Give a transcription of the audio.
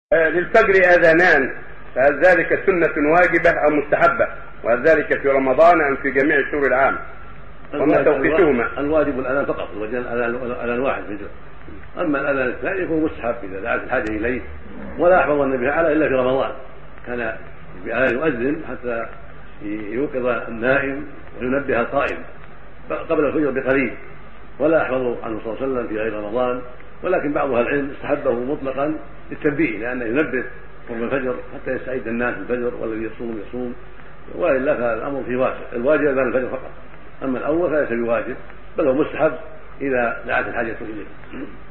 للفجر آذانان، فهل ذلك سنة واجبة أو مستحبة؟ وهل ذلك في رمضان أم في جميع شهور العام؟ وما توقيتهما؟ الواجب الأذان فقط، الأذان واحد في الجزء. أما الأذان الثاني يكون مستحب إذا دعت الحاجة إليه، ولا أحفظ النبي تعالى إلا في رمضان، كان بأذان يؤذن حتى يوقظ النائم وينبه القائم قبل الفجر بقليل، ولا أحفظ عنه صلى الله عليه وسلم في غير رمضان، ولكن بعض أهل العلم استحبه مطلقا للتنبيه، لأنه ينبه قبل الفجر حتى يستعد الناس الفجر، والذي يصوم وإلا فالأمر فيه واسع. الواجب أذان الفجر فقط، أما الأول فليس بواجب، بل هو مستحب إذا دعت الحاجة إليه.